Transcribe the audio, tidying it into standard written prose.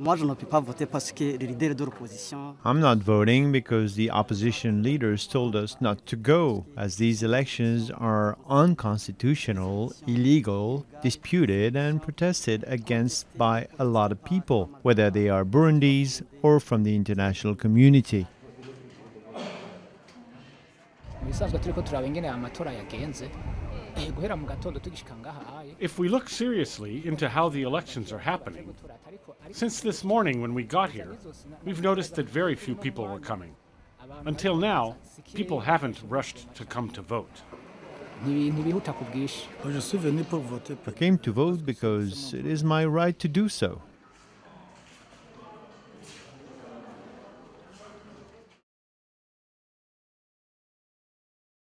I'm not voting because the opposition leaders told us not to go, as these elections are unconstitutional, illegal, disputed, and protested against by a lot of people, whether they are Burundis or from the international community. If we look seriously into how the elections are happening, since this morning when we got here, we've noticed that very few people were coming. Until now, people haven't rushed to come to vote. I came to vote because it is my right to do so.